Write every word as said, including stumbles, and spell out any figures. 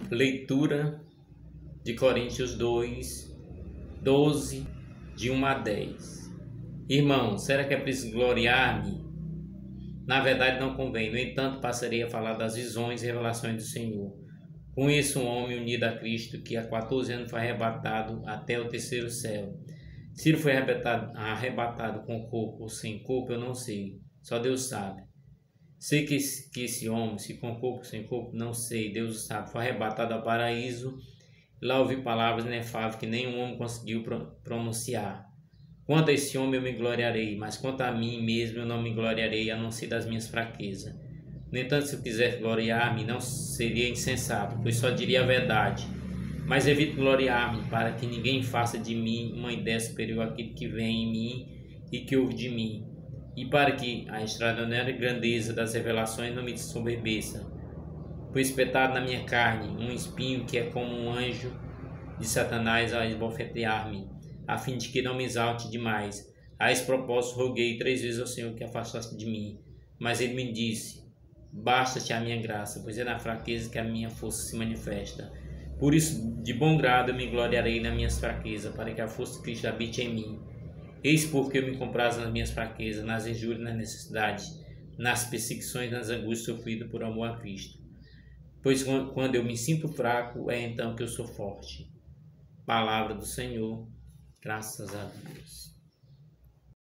Leitura de Coríntios dois, doze, de um a dez. Irmão, será que é preciso gloriar-me? Na verdade não convém, no entanto passarei a falar das visões e revelações do Senhor. Conheço um homem unido a Cristo que há quatorze anos foi arrebatado até o terceiro céu. Se ele foi arrebatado, arrebatado com corpo ou sem corpo, eu não sei, só Deus sabe. Sei que esse, que esse homem, se com corpo ou sem corpo, não sei, Deus o sabe, foi arrebatado ao paraíso. Lá ouvi palavras inefáveis que nenhum homem conseguiu pronunciar. Quanto a esse homem eu me gloriarei, mas quanto a mim mesmo eu não me gloriarei, a não ser das minhas fraquezas. No entanto, se eu quisesse gloriar-me, não seria insensato, pois só diria a verdade. Mas evito gloriar-me, para que ninguém faça de mim uma ideia superior àquilo que vem em mim e que ouve de mim, e para que a extraordinária grandeza das revelações não me soberbeça. Foi espetado na minha carne um espinho que é como um anjo de Satanás a esbofetear-me, a fim de que não me exalte demais. A esse propósito roguei três vezes ao Senhor que afastasse de mim, mas ele me disse: basta-te a minha graça, pois é na fraqueza que a minha força se manifesta. Por isso, de bom grado eu me gloriarei nas minhas fraquezas, para que a força de Cristo habite em mim. Eis porque eu me comprazo nas minhas fraquezas, nas injúrias, nas necessidades, nas perseguições, nas angústias sofridas por amor a Cristo. Pois quando eu me sinto fraco, é então que eu sou forte. Palavra do Senhor, graças a Deus.